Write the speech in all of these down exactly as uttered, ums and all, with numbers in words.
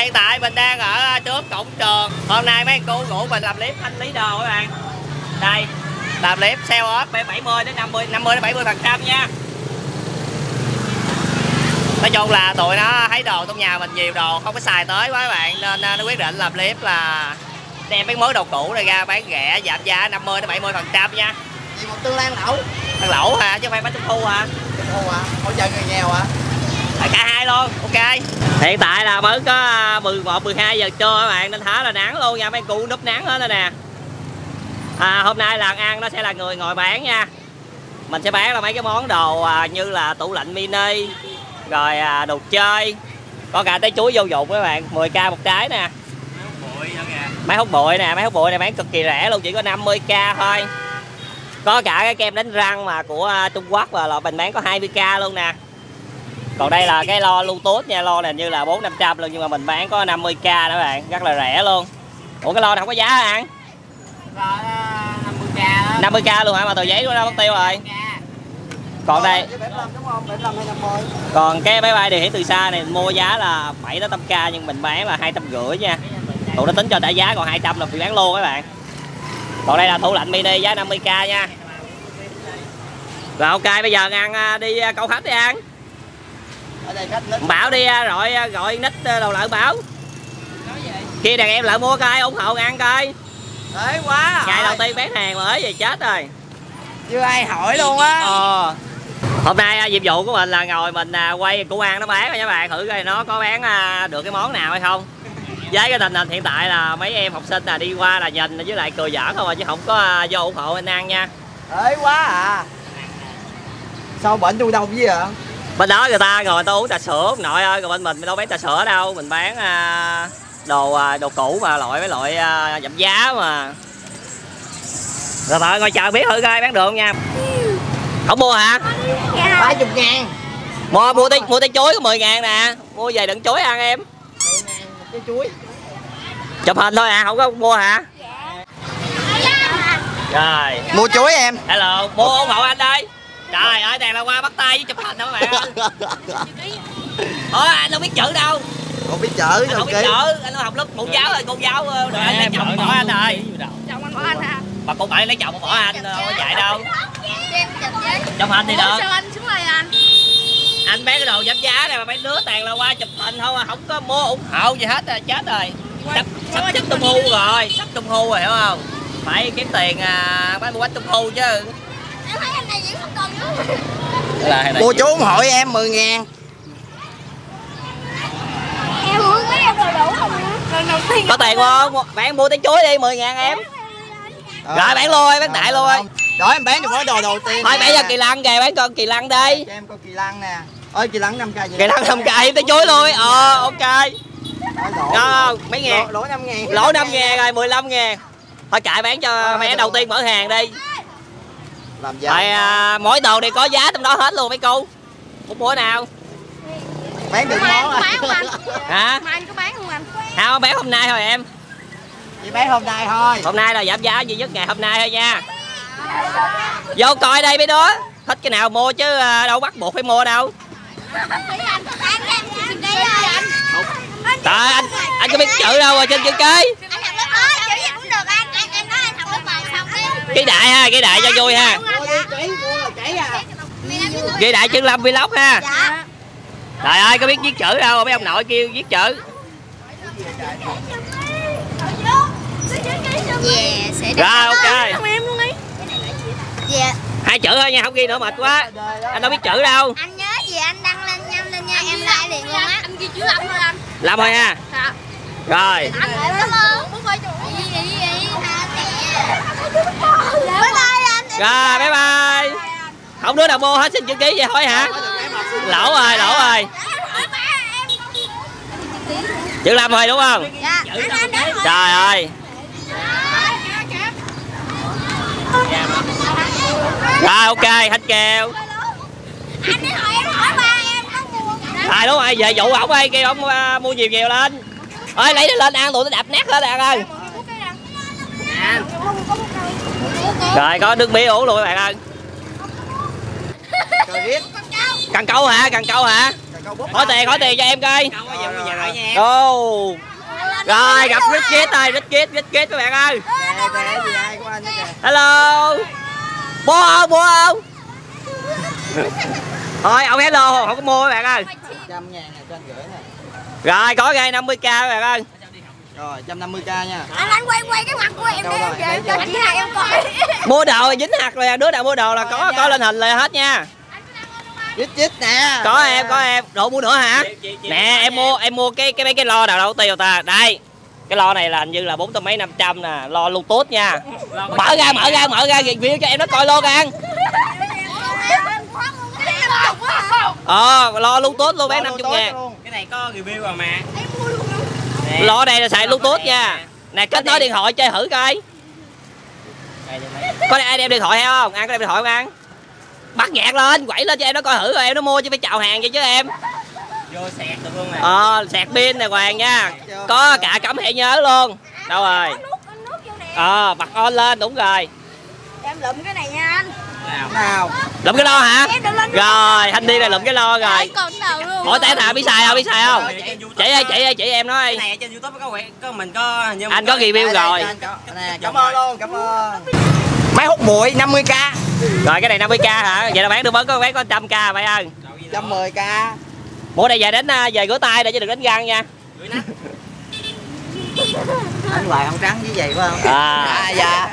hiện tại mình đang ở trước cổng trường. Hôm nay mấy cô rủ mình làm clip thanh lý đồ các bạn. Đây, làm clip sale off bảy mươi đến năm mươi, năm mươi đến bảy mươi phần trăm nha. Nói chung là tụi nó thấy đồ trong nhà mình nhiều đồ không có xài tới quá các bạn, nên nó quyết định làm clip là đem mấy mớ đồ cũ này ra bán rẻ, giảm giá năm mươi đến bảy mươi phần trăm nha. Gì một tương lai lẩu. Ăn lẩu hả, chứ không phải bánh trung thu hả? Trung thu hả? Hỗ trợ người nghèo hả? À, cả hai luôn, ok. Hiện tại là mới có mười một, mười hai giờ trưa các bạn, nên khá là nắng luôn nha, mấy cụ núp nắng hết rồi nè. À, hôm nay là ăn nó sẽ là người ngồi bán nha. Mình sẽ bán là mấy cái món đồ à, như là tủ lạnh mini, rồi à, đồ chơi, có cả trái chuối vô dụng các bạn, mười k một trái nè. Máy hút bụi nè, máy hút bụi này bán cực kỳ rẻ luôn, chỉ có năm mươi k thôi. Có cả cái kem đánh răng mà của Trung Quốc và là mình bán có hai mươi k luôn nè. Còn đây là cái lo Bluetooth nha, lo này như là bốn năm trăm luôn nhưng mà mình bán có năm mươi k đó các bạn, rất là rẻ luôn. Ủa cái lo này không có giá hả ăn? năm mươi k đó. năm mươi k luôn hả, mà tờ giấy của nó mất tiêu rồi. Còn đây còn cái máy bay điều khiển từ xa này mua giá là bảy đến tám k nhưng mình bán là hai trăm rưỡi nha. Tụi nó tính cho trả giá còn hai trăm là bị bán luôn các bạn. Còn đây là tủ lạnh mini giá năm mươi k nha. Rồi ok, bây giờ ăn đi câu khách đi ăn. Ở đây khách nít. Bảo đi rồi gọi nít đầu lợn Bảo. Kia đàn em lại mua coi, ủng hộ ăn coi. Đấy quá. Ngày đầu tiên bán hàng mà ế vậy chết rồi. Chưa ai hỏi luôn á. Ờ. Hôm nay nhiệm vụ của mình là ngồi mình quay của ăn nó bán rồi các bạn, thử coi nó có bán được cái món nào hay không. Với cái tình hình hiện tại là mấy em học sinh là đi qua là nhìn với lại cười giỡn không à, chứ không có vô ủng hộ anh ăn nha. Đấy quá à. Sao bệnh tôi đông với vậy? Bên đó người ta ngồi người ta uống trà sữa nội ơi, còn bên mình đâu bán trà sữa đâu, mình bán đồ đồ cũ mà loại mấy loại giảm giá mà. Rồi tao ngồi chờ biết thử coi bán được không nha. Không mua hả? ba mươi ngàn. Mua mua tí mua tí chuối có mười ngàn nè, mua về đựng chuối ăn em. mười ngàn một cái chuối. Chụp hình thôi à, không có mua hả? Rồi. Mua chuối em. Hello, mua ủng hộ anh đây. Trời ơi, đèn là qua bắt tay với chụp hình đó các bạn ơi. Ủa, anh đâu biết chữ đâu. Không biết chữ. Anh không biết chữ, anh học lớp mẫu giáo rồi, cô giáo rồi anh lấy chồng bỏ anh rồi. Chồng anh bỏ anh hả? Mà cô bảy lấy chồng bỏ anh, không có dạy đâu. Chụp hình thì được. Sao anh xuống đây anh? Anh bán cái đồ giảm giá này mà mấy đứa toàn là qua chụp hình thôi mà không có mua ủng hộ gì hết rồi, chết rồi. Sắp sắp sắp trung thu rồi, sắp trung thu rồi hiểu không? Phải kiếm tiền à, bán mua bánh trung thu chứ. Em thấy anh này diễn không còn nữa. Mua chú ủng hộ em mười ngàn. Em muốn mấy em đồ đủ không nữa. Có tiền không? Bạn mua tí chuối đi mười ngàn em. Rồi bán luôn ơi, bán đại luôn ơi. Đó em bán được món đồ đầu tiên. Thôi bán cho kỳ lân kìa, bán con kỳ lân đi. Cho em con kỳ lân nè. Ơi kỳ lân năm k vậy. Kỳ lân năm k em tí chuối luôn. Ờ ok. Đó, mấy ngàn. Lỗ năm ngàn. Lỗ năm ngàn rồi, mười lăm ngàn. Thôi chạy bán cho mẹ đầu tiên mở hàng đi. Làm giá. Rồi à, mỗi đồ đều có giá trong đó hết luôn mấy cô. Một bữa nào. Bán được món rồi. Hả? Mà anh có bán không anh? Không, bán hôm nay thôi em. Chỉ bán hôm nay thôi. Hôm nay là giảm giá duy nhất ngày hôm nay thôi nha. Vô coi đây mấy đứa. Thích cái nào mua chứ đâu bắt buộc phải mua đâu. Trời anh, anh có biết chữ đâu rồi trên chữ ký. Ký đại ha, ký đại cho vui ha. Ký đại chữ Lâm Vlog ha. Trời ơi có biết viết chữ đâu, mấy ông nội kêu viết chữ. Yeah, sẽ rồi ok. Không em luôn đi. Dạ. Hai chữ thôi nha, không ghi nữa mệt quá. Anh đâu biết chữ đâu. Anh nhớ gì anh đăng lên nhanh lên nha, em like liền luôn á. Anh ghi chữ Lâm thôi anh. Lâm thôi ha. Dạ. Rồi. Anh cảm ơn. Bye bye anh. Rồi bye bye. Không đứa nào mua hết xin chữ ký vậy thôi hả? Lỗ rồi, lỗ rồi. Chữ Lâm thôi đúng không? Dạ. Trời ơi. Rồi ok, hết kêu. Anh ấy hỏi em hỏi ba em có mua. Rồi đúng rồi, về vụ ổng ơi, kêu ổng uh, mua nhiều nhiều lên. Ơi lấy nó lên ăn tụi nó đạp nát hết bạn ơi. Rồi có nước mía uống luôn các bạn ơi. Cần câu hả? Cần câu hả? Hỏi tiền, hỏi tiền cho em coi. Ô. Rồi gặp Rít Kít ơi, Rít Kít, Rít Kít các bạn ơi. Hello. Mua không, mua không? Thôi ông hello không có mua các bạn ơi. Trăm ngàn này cho anh gửi nè. Rồi có ngay năm mươi k các bạn ơi. Rồi một trăm năm mươi k nha. Anh anh quay quay cái mặt của em đi em cho chị hai em coi. Mua đồ dính hạt rồi, đứa nào mua đồ là có có lên hình lại hết nha. Chích chích nè. Có em, có em. Đồ mua nữa hả? Nè em mua em mua cái cái mấy cái lo nào đâu tiêu ta. Đây. Cái lo này là hình như là bốn trăm mấy năm trăm nè, lo Bluetooth nha. Mở ra, mở ra, mở ra review cho em nó coi luôn ăn. Ờ, lo Bluetooth luôn bán năm mươi ngàn. Cái này có review rồi mà. Lo này là xài Bluetooth nha. Nè kết nối điện thoại chơi thử coi. Có ai đem điện thoại theo không? Ăn có đem điện thoại không ăn? Bắt nhạc lên, quẩy lên cho em nó coi thử rồi em nó mua chứ phải chào hàng vậy chứ em. Vô sạc được luôn nè. Ờ, sạc pin này Hoàng nha. Có cả cắm thẻ nhớ luôn. Đâu rồi? Ờ, bật on lên đúng rồi. Em lụm cái này nha anh. Nào. Nào. Lụm cái lo hả? Rồi, Thanh đi là lụm cái lo rồi. Còn đầu luôn. Hỏi té thà biết xài không? Biết xài không? Chị ơi, chị ơi, chị em nói Cái đi. này ở trên YouTube có quẹt, có mình có hình như Anh có review rồi. Nè, cảm ơn luôn, cảm ơn. Máy hút bụi năm mươi k. Rồi cái này năm mươi k hả? Vậy là bán được mới có bán có một trăm k phải không? một trăm mười k. Mua đây về đánh về rửa tay để chứ đừng đánh răng nha. Anh Hoài không trắng với vậy phải không? À. À dạ.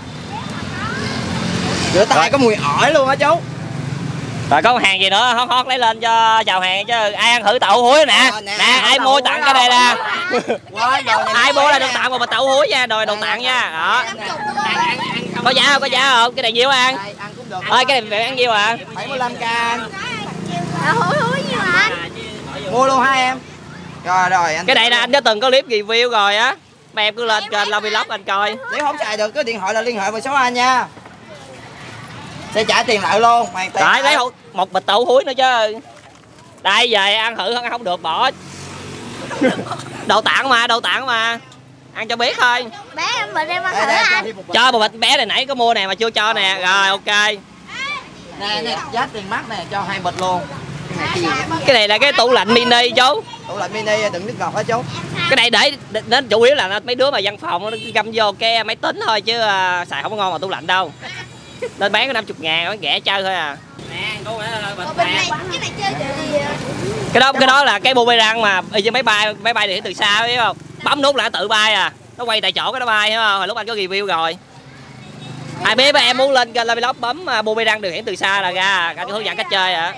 Rửa tay có mùi ỏi luôn hả chú? Rồi có hàng gì nữa hót hót lấy lên cho chào hàng chứ ai ăn thử đậu húi nè. Ờ, nè, Nè ai mua tặng cái này nè. Quá đồ này. Ai mua là được tặng một bịch đậu húi nha, rồi đồ tặng nha. Đó. Có giá không? Có giá không? Cái này nhiêu ăn? Đây, ăn cũng được. Ơi cái này ăn nhiêu à? bảy mươi lăm k. Hối hối như mà anh. Mua luôn hai em. Rồi rồi anh. Cái này là anh đã từng có clip review rồi á. Mà em cứ lên kênh Long Vlog anh coi. Nếu không xài được cái điện thoại là liên hệ với số anh nha. Sẽ trả tiền lại luôn. Hoàn tiền. Rồi lấy một bịch đậu húi nữa chứ. Đây về ăn thử không được bỏ. Đồ tặng mà, đồ tặng mà. Ăn cho biết thôi. Bé em mình em ăn Đây, thử đây, cho anh. thêm một bịch. Cho một bịch bé này nãy có mua nè mà chưa cho nè. Rồi ok. Nè nè, giá tiền mắc nè, cho hai bịch luôn. Cái này cái gì vậy? Cái này là cái tủ lạnh mini chú. Tủ lạnh mini đừng nước ngọt hả chú? Cái này để đến chủ yếu là mấy đứa mà văn phòng nó găm vô cái máy tính thôi chứ uh, xài không có ngon mà tủ lạnh đâu. Nên bán có năm mươi ngàn bán rẻ chơi thôi à. Nè, cô nãy là bịch Bên nè. này cái này chơi gì? Cái đó cái đó là cái boomerang mà y như máy bay máy bay thì từ xa biết không? Bấm nút là tự bay à. Nó quay tại chỗ cái nó bay hiểu không? Hồi lúc anh có review rồi. Ai biết mà em muốn lên kênh Long Vlog bấm uh, boomerang điều khiển từ xa là ra, anh hướng dẫn cách chơi à.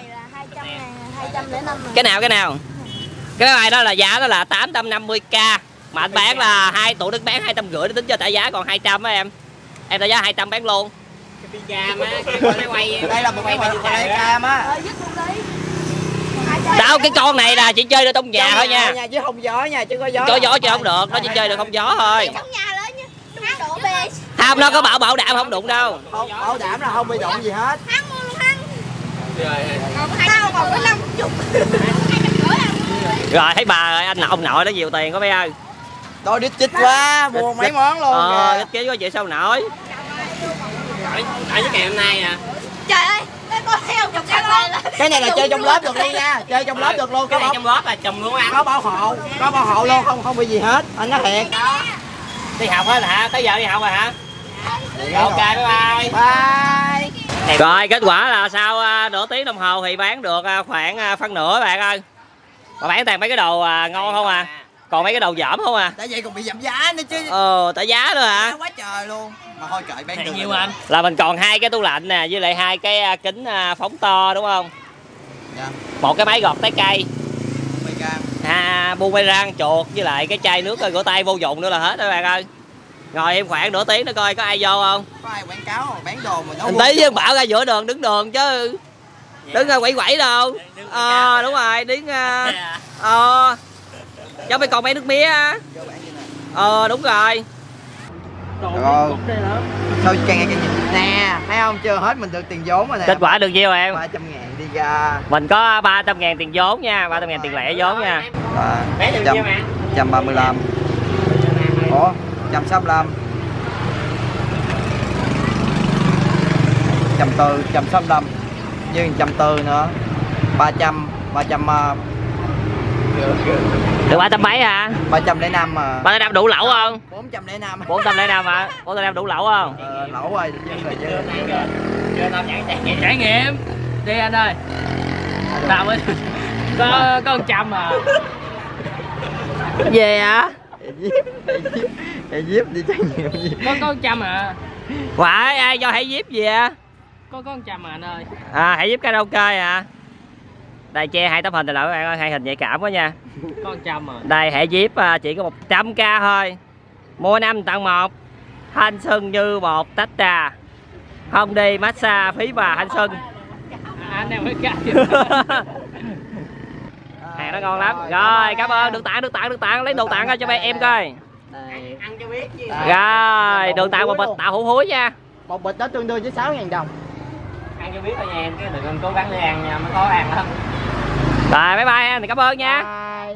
Cái nào cái nào? Cái máy bay đó là giá đó là tám trăm năm mươi k mà anh bán là hai tụi đứng bán hai trăm rưỡi tính cho trả giá còn hai trăm á em. Em trả giá hai trăm bán luôn. Cái pizza á, cái máy quay. Đây là một cái máy quay cam á. Đâu cái con này là chỉ chơi được trong nhà thôi nha. Chứ không gió nha, chứ có gió. Có gió chơi không được, nó chỉ chơi được không gió thôi. Trong nhà lớn nha. Độ bê. Không, nó có bảo bảo đảm không đụng đâu. Không, bảo đảm là không bị đụng gì hết. Hắn mua luôn hắn. Còn tao còn có năm chục. Rồi thấy bà rồi, anh ông nội nó nhiều tiền có mấy ơi. Đôi đít chích quá, mua mấy món luôn. Ờ, ít có chuyện sao nổi. Ở ở cái ngày hôm nay à. Trời ơi, cái con heo chục cái lên. Cái này là chơi trong lớp được luôn nha, chơi trong lớp được luôn. Cái Có này bảo, trong lớp là chùm luôn ăn. có bảo hộ, có bảo hộ luôn, không không bị gì hết. Anh nói thiệt. Đi học hết hả? Tới giờ đi học rồi hả? Ok bye bye. Bye. Rồi kết quả là sau nửa tiếng đồng hồ thì bán được khoảng phân nửa bạn ơi. Mà bán toàn mấy cái đồ ngon không à. Còn mấy cái đồ dởm không à. Tại vậy còn bị giảm giá nữa chứ. Ờ, trả giá nữa hả? Quá trời luôn. Mà thôi kệ bán được. Nhiêu anh? Là mình còn hai cái tủ lạnh nè với lại hai cái kính phóng to đúng không? Dạ. Một cái máy gọt trái cây. mười gram. À, boomerang chuột với lại cái chai nước rửa tay vô dụng nữa là hết đó bạn ơi. Ngồi em khoảng nửa tiếng nữa coi có ai vô không. Có ai quảng cáo bán đồ mà nó Mình tí với bảo ra giữa đường đứng đường chứ. Đứng quẩy quẩy đâu. Ờ đúng rồi, đứng ờ cho mấy con bé nước mía á. Ờ đúng rồi. Rồi. Sao càng ngày càng nhìn nè, thấy không? Chưa hết mình được tiền vốn rồi nè. Kết quả được nhiêu em? ba trăm ngàn đi ra. Mình có ba trăm ngàn tiền vốn nha, ba trăm ngàn tiền lẻ vốn nha. Và một trăm ba mươi lăm. Ủa, một trăm sáu mươi lăm. một trăm tư, một trăm sáu mươi lăm. Với một trăm tư nữa. ba trăm, ba trăm Được ba trăm mấy hả? ba trăm lẻ năm mà. ba trăm năm đủ lẩu không? bốn trăm lẻ năm. bốn trăm lẻ năm hả? bốn trăm lẻ năm đủ lẩu không? Ờ, lẩu rồi, chứ rồi chứ. Chưa tao chạy chạy Trải nghiệm đi anh ơi. Tao mới có có một trăm à. Về hả? Ê díp đi trải nghiệm gì. Có có một trăm à. Phải ai cho hãy díp gì à? Có có một trăm à anh ơi. À hãy giúp karaoke à? Đây che hai tấm hình này lại các bạn ơi, hai hình nhạy cảm quá nha. Có một trăm à. Đây hệ díp chỉ có một trăm k thôi. Mua năm tặng một. Thanh xuân như một tách trà. Không đi massage phí bà thanh xuân. À, anh em mới cắt. Hàng nó ngon lắm. Rồi cảm ơn, được tặng được tặng được tặng, lấy đồ tặng cho mấy em coi. Đây. ăn cho biết chứ. Rồi, được tặng một bịch tạo hũ húi nha. Một bịch đó tương đương với sáu ngàn đồng. Ăn cho biết thôi nha em, cái đừng cố gắng đi ăn nha, mới có ăn lắm. Rồi bye bye em, cảm ơn nha. Bye.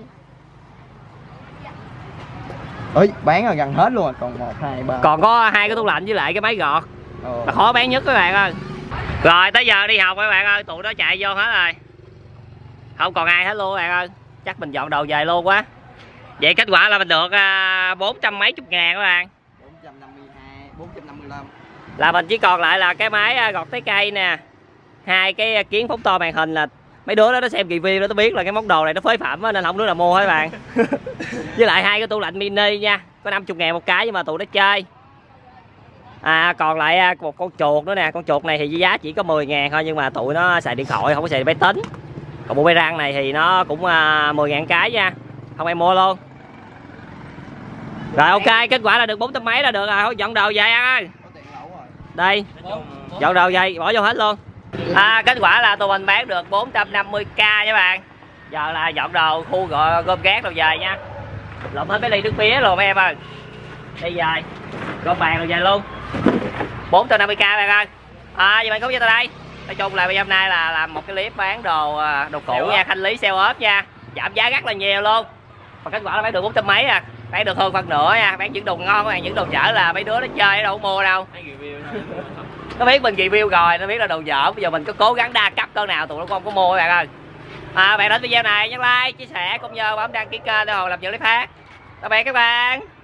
Ơi, bán là gần hết luôn rồi, còn một, hai, ba. Còn có hai cái tủ lạnh với lại cái máy gọt. Ồ. Là khó bán nhất các bạn ơi. Rồi tới giờ đi học các bạn ơi, tụi nó chạy vô hết rồi. Không còn ai hết luôn các bạn ơi. Chắc mình dọn đồ về luôn quá. Vậy kết quả là mình được bốn trăm mấy chục ngàn các bạn. bốn trăm năm mươi hai, bốn trăm năm mươi lăm. Là mình chỉ còn lại là cái máy gọt trái cây nè, hai cái kiến phóng to màn hình. Là mấy đứa đó nó xem review đó nó biết là cái món đồ này nó phế phẩm á, nên không đứa nào mua hết bạn. Với lại hai cái tủ lạnh mini nha, có năm mươi ngàn một cái nhưng mà tụi nó chơi. À còn lại một con chuột nữa nè, con chuột này thì giá chỉ có mười ngàn thôi nhưng mà tụi nó xài điện thoại không có xài máy tính. Còn bộ bay răng này thì nó cũng mười ngàn cái nha, không ai mua luôn. Rồi ok, kết quả là được bốn trăm mấy là được rồi, thôi dọn đồ về ăn ơi. Đây, dọn đồ về bỏ vô hết luôn. À, kết quả là tụi mình bán được bốn trăm năm mươi k nha bạn. Giờ là dọn đồ khu gọi gom gác rồi về nha. Lộn hết mấy ly nước mía rồi mấy em ơi. Đi về, gom bàn rồi về luôn. bốn trăm năm mươi k bạn ơi. À, vậy mình không với tao đây. Nói chung là bây giờ hôm nay là làm một cái clip bán đồ đồ cũ nha, thanh lý sale ốp nha. Giảm giá rất là nhiều luôn. Và kết quả là bán được bốn trăm mấy à. Bán được hơn phần nữa nha, bán những đồ ngon các bạn, những đồ chở là mấy đứa nó chơi đâu có mua đâu. Nó biết mình review rồi, nó biết là đồ dở. Bây giờ mình có cố gắng đa cấp cỡ nào tụi nó không có mua các bạn ơi. À, bạn thích video này nhấn like, chia sẻ cũng như bấm đăng ký kênh để Hồ làm những clip khác. Tạm biệt các bạn.